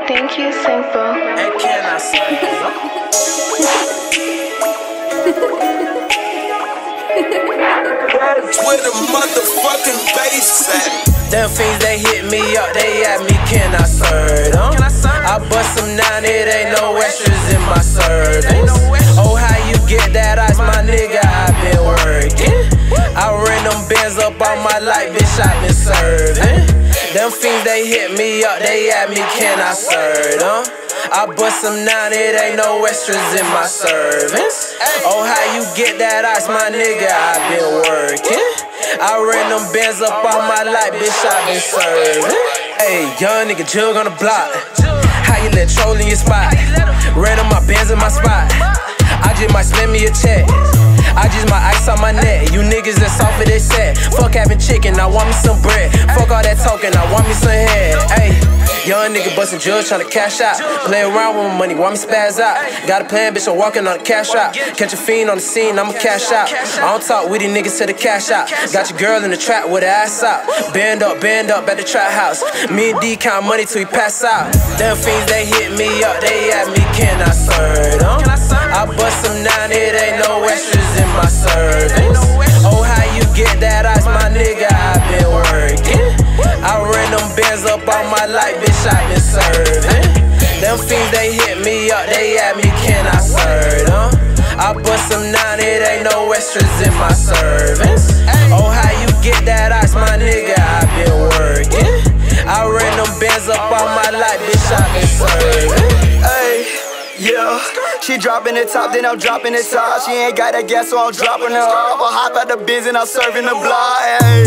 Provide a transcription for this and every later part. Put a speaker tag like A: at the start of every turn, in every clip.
A: Thank you, Simple.
B: And can I say?
C: That's where the motherfucking bass at.
B: Them fiends, they hit me up, they at me, can I serve them? I bust them down, it ain't no extras in my service. Oh, how you get that ice, my nigga, I been working. I ran them bands up all my life, bitch, I been serving. Them fiends, they hit me up, they at me, can I serve them? I bust them down, it ain't no extras in my service. Oh, how you get that ice, my nigga, I been working. I ran them bands up all my life, bitch, I been serving. Hey, young nigga jug on the block. How you let troll in your spot? Ran on my bands in my spot. I just might send me a check. I just my ice on my neck. You niggas that's off of this set. Fuck having chicken, I want me some bread. Fuck all that talking, I want me some head. Ayy, young nigga bustin' jugs tryna cash out. Play around with my money, want me spaz out. Got a plan, bitch, I'm walking on the cash out. Catch a fiend on the scene, I'ma cash out. I don't talk with these niggas to the cash out. Got your girl in the trap with her ass out. Band up at the trap house. Me and D count money till we pass out. Them fiends, they hit me up, they at me, can I serve them? I bust them down, it ain't no extras in my service. Oh, how you get that ice, my nigga, I been working. I ran them bands up all my life, bitch, I been serving. Them fiends, they hit me up, they at me, can I serve them? I bust them down, it ain't no extras in my service. Oh, how you get that ice, my nigga, I been working. I ran them bands up all my life, bitch, I been serving.
D: Ay. Yeah, she dropping the top, then I'm dropping the top. She ain't got that gas, so I'm dropping her off. I hop out the biz and I'm serving the block. Ay.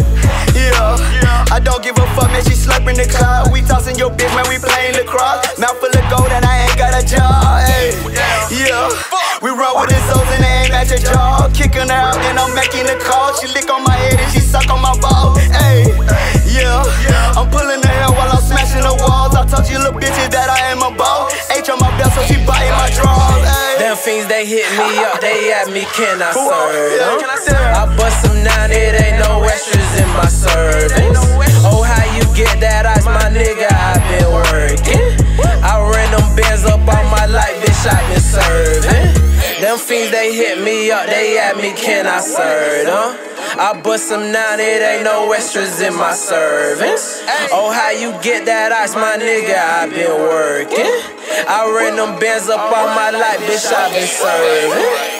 D: Yeah, I don't give a fuck, man, she slurping the cloud. We tossin' your bitch, man, we playing lacrosse. Mouth full of gold and I ain't got a job. Ay. Yeah, we run with the Zoes and they ain't at your jaw. Kicking her out, then I'm making the call. She lick on my head and she suck on my balls. Ay. Yeah, I'm pulling her hair while I'm smashing the walls. I told you little bitches that I am a boss. H on my belt, so she buying my drawers.
B: Them fiends, they hit me up, they at me, can I serve them? I bust them down, it ain't no extras in my service. Oh, how you get that ice, my nigga, I been working. I ran them bands up all my life, bitch, I been serving. Them fiends, they hit me up, they at me, can I serve them? I bust them down, it ain't no extras in my service. Oh, how you get that ice, my nigga, I been working. I ran them bands up all my life, bitch, I been serving.